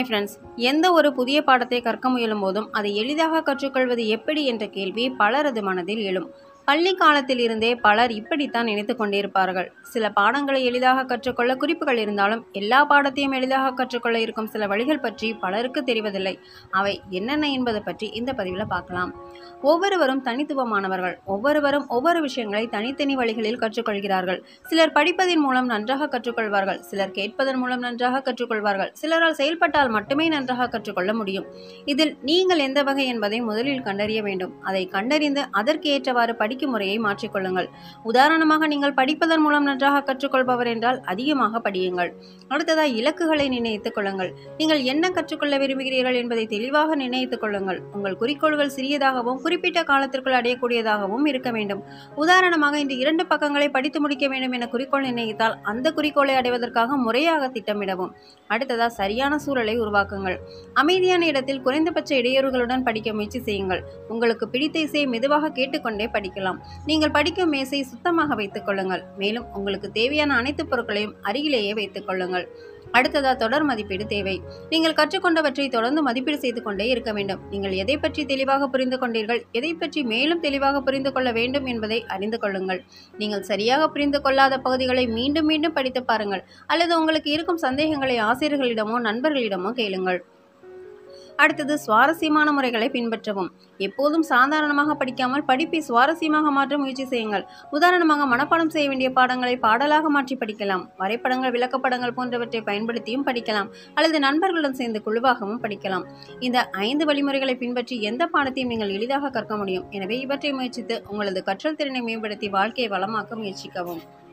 Hi friends, எந்த ஒரு புதிய பாடத்தை கற்க முயலும் போதும் அதை எளிதாக கற்றுக்கொள்வது எப்படி என்ற கேள்வி பலரது மனதில் எழும். பள்ளி காலத்தில் இருந்தே பலர் இப்படித்தான் நினைத்து கொண்டிருப்பார்கள். சில பாடங்களை எளிதாக கற்றுக்கொள்ள குறிப்புகள் இருந்தாலும் எல்லா பாடத்தையும் எளிதாக கற்றுக்கொள்ள இருக்கும் சில வழிகள் பற்றி பலருக்கு தெரிவதில்லை. அவை என்னென்ன என்பது பற்றி இந்த பதிவில் பார்க்கலாம். ஒவ்வொருவரும் தனித்துவமானவர்கள். ஒவ்வொருவரும் ஒவ்வொரு விஷயங்களை தனித்தனி வழிகளில் கற்றுக்கொள்கிறார்கள். சிலர் படிப்பதன் மூலம் நன்றாக கற்றுக்கொள்வார்கள், சிலர் கேட்பதன் மூலம் நன்றாக கற்றுக்கொள்வார்கள், சிலரால் செயல்பட்டால் மட்டுமே நன்றாக கற்றுக்கொள்ள முடியும். இதில் நீங்கள் எந்த வகை என்பதை முதலில் கண்டறிய வேண்டும். அதை கண்டறிந்து அதற்கு ஏற்றவாறு படிக்கும் முறையை மாற்றிக்கொள்ளுங்கள். உதாரணமாக, நீங்கள் படிப்பதன் மூலம் நன்றாக கற்றுக்கொள்பவர் என்றால் அதிகமாக படியுங்கள். அடுத்ததாக, இலக்குகளை நிர்ணயித்துக் கொள்ளுங்கள். நீங்கள் என்ன கற்றுக்கொள்ள விரும்புகிறீர்கள் என்பதை தெளிவாக நிர்ணயித்துக் கொள்ளுங்கள். உங்கள் குறிக்கோள்கள் சிறியதாகவும் குறிப்பிட்ட காலத்திற்குள் அடையக்கூடியதாகவும் இருக்க வேண்டும். உதாரணமாக, இன்று 2 பக்கங்களை படித்து முடிக்க வேண்டும் என குறிக்கோள் நிர்ணயித்தால் அந்த குறிக்கோளை அடைவதற்காக முறையாக திட்டமிடவும். அடுத்ததாக, சரியான சூழலை உருவாக்குங்கள். அமைதியான இடத்தில் குறைந்தபட்ச இடையூறுகளுடன் படிக்க முயற்சி செய்யுங்கள். உங்களுக்கு பிடித்த இசையை மெதுவாக கேட்டுக்கொண்டே படிக்கலாம். நீங்கள் படிக்கும் மேசை சுத்தமாக வைத்துக் கொள்ளுங்கள். மேலும் உங்களுக்கு தேவையான அனைத்து பொருட்களையும் அருகிலேயே வைத்துக் கொள்ளுங்கள். அடுத்ததா, தொடர் மதிப்பீடு தேவை. நீங்கள் கற்றுக்கொண்டவற்றை தொடர்ந்து மதிப்பீடு செய்து கொண்டே இருக்க வேண்டும். நீங்கள் எதை பற்றி தெளிவாக புரிந்து கொண்டீர்கள், எதை பற்றி மேலும் தெளிவாக புரிந்து கொள்ள வேண்டும் என்பதை அறிந்து கொள்ளுங்கள். நீங்கள் சரியாக புரிந்து கொள்ளாத பகுதிகளை மீண்டும் மீண்டும் படித்து பாருங்கள், அல்லது உங்களுக்கு இருக்கும் சந்தேகங்களை ஆசிரியர்களிடமோ நண்பர்களிடமோ கேளுங்கள். அடுத்தது, சுவாரஸ்யமான முறைகளை பின்பற்றவும். எப்போதும் சாதாரணமாக படிக்காமல் படிப்பை சுவாரஸ்யமாக மாற்ற முயற்சி செய்யுங்கள். உதாரணமாக, மனப்பாடம் செய்ய வேண்டிய பாடங்களை பாடலாக மாற்றி படிக்கலாம். வரைபடங்கள், விளக்கப்படங்கள் போன்றவற்றை பயன்படுத்தியும் படிக்கலாம், அல்லது நண்பர்களுடன் சேர்ந்து குழுவாகவும் படிக்கலாம். இந்த 5 வழிமுறைகளை பின்பற்றி எந்த பாடத்தையும் நீங்கள் எளிதாக கற்க முடியும். எனவே இவற்றை முயற்சித்து உங்களது கற்றல் திறனை மேம்படுத்தி வாழ்க்கையை வளமாக்க முயற்சிக்கவும்.